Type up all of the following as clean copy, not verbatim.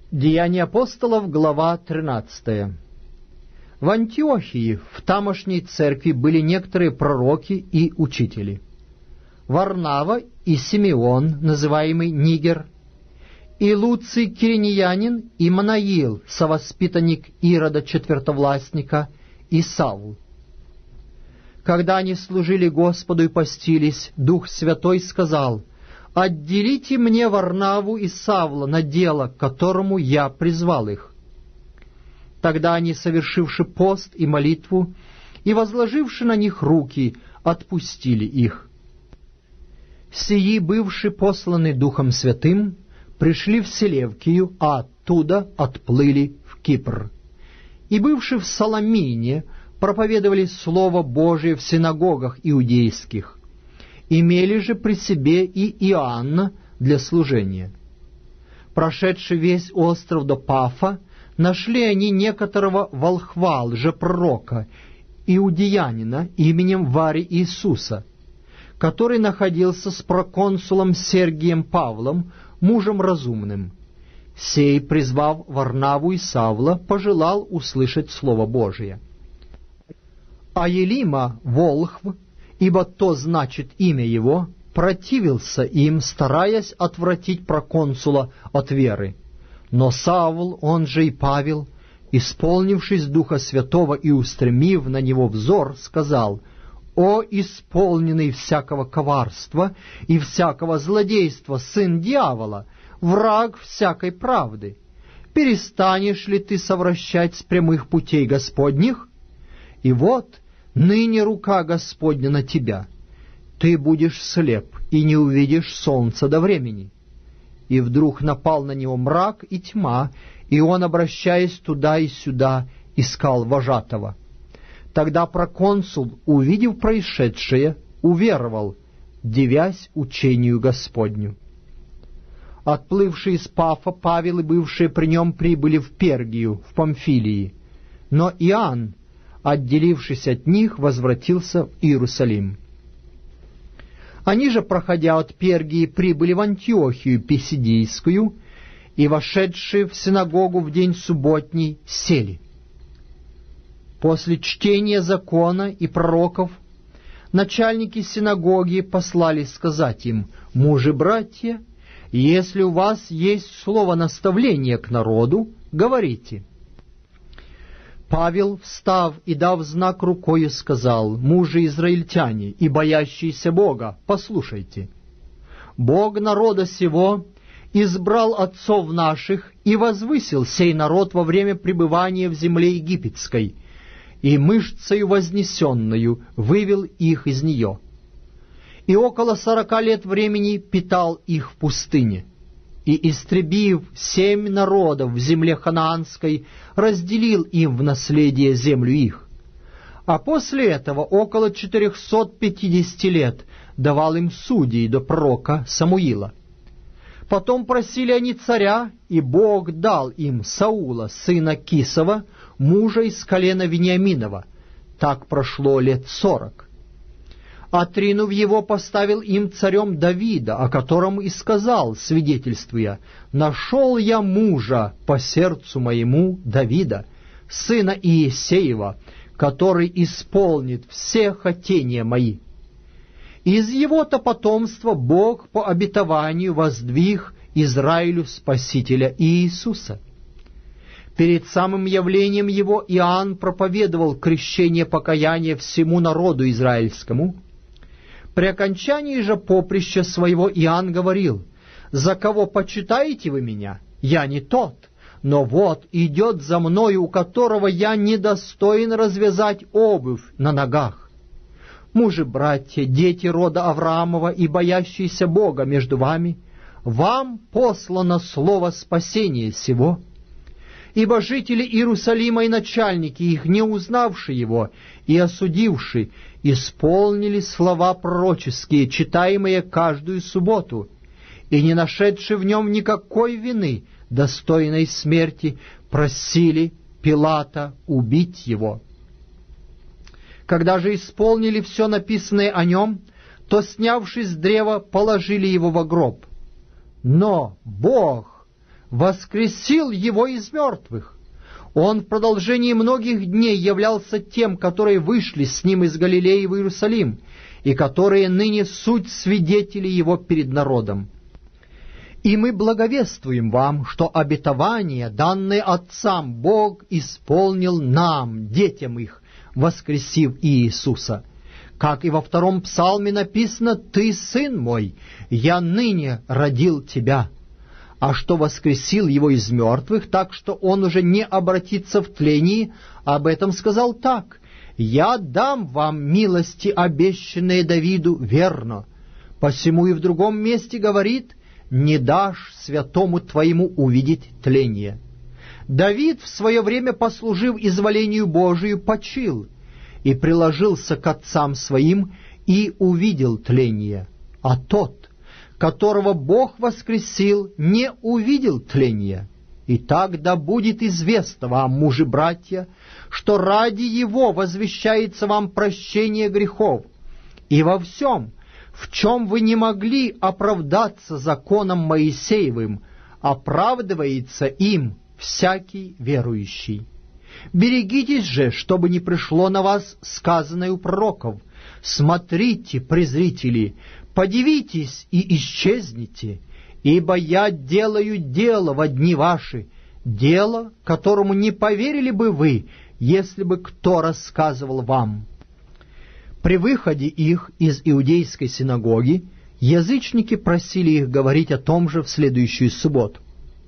Деяния апостолов, глава 13. В Антиохии, в тамошней церкви, были некоторые пророки и учители. Варнава и Симеон, называемый Нигер, и Луций Киринеянин, и Манаил, совоспитанник Ирода Четвертовластника, и Савл. Когда они служили Господу и постились, Дух Святой сказал: «Отделите мне Варнаву и Савла на дело, к которому я призвал их». Тогда они, совершивши пост и молитву, и возложивши на них руки, отпустили их. Сии, бывши посланы Духом Святым, пришли в Селевкию, а оттуда отплыли в Кипр. И, бывши в Саламине, проповедовали Слово Божие в синагогах иудейских. Имели же при себе и Иоанна для служения. Прошедший весь остров до Пафа, нашли они некоторого волхва, лжепророка, иудеянина именем Вари Иисуса, который находился с проконсулом Сергием Павлом, мужем разумным. Сей, призвав Варнаву и Савла, пожелал услышать Слово Божие. А Елима, волхв, ибо то значит имя его, противился им, стараясь отвратить проконсула от веры. Но Савл, он же и Павел, исполнившись Духа Святого и устремив на него взор, сказал: «О, исполненный всякого коварства и всякого злодейства, сын дьявола, враг всякой правды, перестанешь ли ты совращать с прямых путей Господних? И вот ныне рука Господня на тебя. Ты будешь слеп и не увидишь солнца до времени». И вдруг напал на него мрак и тьма, и он, обращаясь туда и сюда, искал вожатого. Тогда проконсул, увидев происшедшее, уверовал, дивясь учению Господню. Отплывшие из Пафа, Павел и бывшие при нем прибыли в Пергию, в Памфилии. Но Иоанн, отделившись от них, возвратился в Иерусалим. Они же, проходя от Пергии, прибыли в Антиохию Писидийскую, и, вошедшие в синагогу в день субботний, сели. После чтения закона и пророков начальники синагоги послали сказать им: «Мужи-братья, если у вас есть слово наставления к народу, говорите». Павел, встав и дав знак рукою, сказал: «Мужи-израильтяне и боящиеся Бога, послушайте. Бог народа сего избрал отцов наших и возвысил сей народ во время пребывания в земле египетской, и мышцею вознесенную вывел их из нее. И около 40 лет времени питал их в пустыне. И, истребив 7 народов в земле ханаанской, разделил им в наследие землю их. А после этого около 450 лет давал им судей до пророка Самуила. Потом просили они царя, и Бог дал им Саула, сына Кисова, мужа из колена Вениаминова. Так прошло лет 40. Отринув его, поставил им царем Давида, о котором и сказал, свидетельствуя: «Нашел я мужа по сердцу моему, Давида, сына Иессеева, который исполнит все хотения мои». Из его-то потомства Бог по обетованию воздвиг Израилю Спасителя Иисуса. Перед самым явлением его Иоанн проповедовал крещение покаяния всему народу израильскому. При окончании же поприща своего Иоанн говорил: «За кого почитаете вы меня? Я не тот, но вот идет за мною, у которого я недостоин развязать обувь на ногах. Мужи-братья, дети рода Авраамова и боящиеся Бога между вами, вам послано слово спасения сего. Ибо жители Иерусалима и начальники их, не узнавши его и осудивши, исполнили слова пророческие, читаемые каждую субботу, и, не нашедши в нем никакой вины, достойной смерти, просили Пилата убить его. Когда же исполнили все написанное о нем, то, снявшись с древа, положили его во гроб. Но Бог воскресил его из мертвых. Он в продолжении многих дней являлся тем, которые вышли с ним из Галилеи в Иерусалим, и которые ныне суть свидетели его перед народом. И мы благовествуем вам, что обетование, данное отцам, Бог исполнил нам, детям их, воскресив Иисуса. Как и во 2 псалме написано: «Ты, сын мой, я ныне родил тебя». А что воскресил его из мертвых, так что он уже не обратится в тлении, об этом сказал так: «Я дам вам милости, обещанные Давиду, верно». Посему и в другом месте говорит: «Не дашь святому твоему увидеть тление». Давид, в свое время послужив изволению Божию, почил и приложился к отцам своим и увидел тление. А тот, которого Бог воскресил, не увидел тления. Итак, да будет известно вам, мужи-братья, что ради Его возвещается вам прощение грехов, и во всем, в чем вы не могли оправдаться законом Моисеевым, оправдывается им всякий верующий. Берегитесь же, чтобы не пришло на вас сказанное у пророков: «Смотрите, презрители, подивитесь и исчезните, ибо я делаю дело во дни ваши, дело, которому не поверили бы вы, если бы кто рассказывал вам». При выходе их из иудейской синагоги язычники просили их говорить о том же в следующую субботу.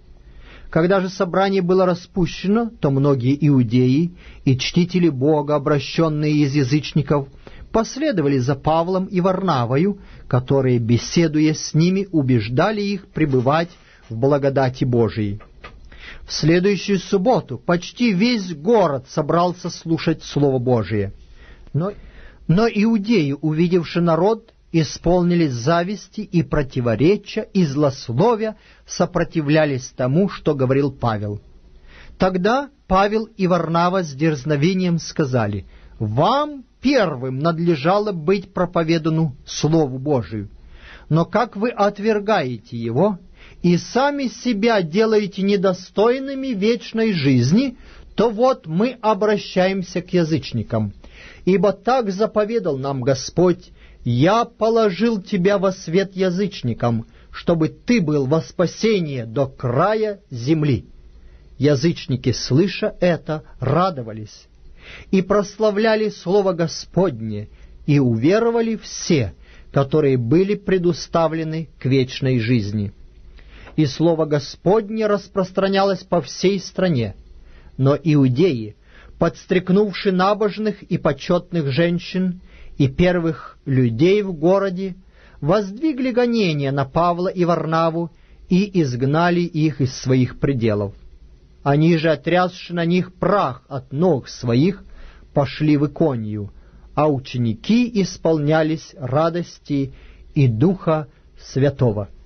Когда же собрание было распущено, то многие иудеи и чтители Бога, обращенные из язычников, последовали за Павлом и Варнавою, которые, беседуя с ними, убеждали их пребывать в благодати Божией. В следующую субботу почти весь город собрался слушать Слово Божие. Но иудеи, увидевши народ, исполнились зависти и противоречия, и злословия, сопротивлялись тому, что говорил Павел. Тогда Павел и Варнава с дерзновением сказали: «Вам первым надлежало быть проповедану Слову Божию, но как вы отвергаете его и сами себя делаете недостойными вечной жизни, то вот мы обращаемся к язычникам. Ибо так заповедал нам Господь: «Я положил тебя во свет язычникам, чтобы ты был во спасение до края земли». Язычники, слыша это, радовались и прославляли Слово Господне, и уверовали все, которые были предуставлены к вечной жизни. И Слово Господне распространялось по всей стране. Но иудеи, подстрекнувши набожных и почетных женщин и первых людей в городе, воздвигли гонения на Павла и Варнаву и изгнали их из своих пределов. Они же, отрясши на них прах от ног своих, пошли в Иконию, а ученики исполнялись радости и Духа Святого.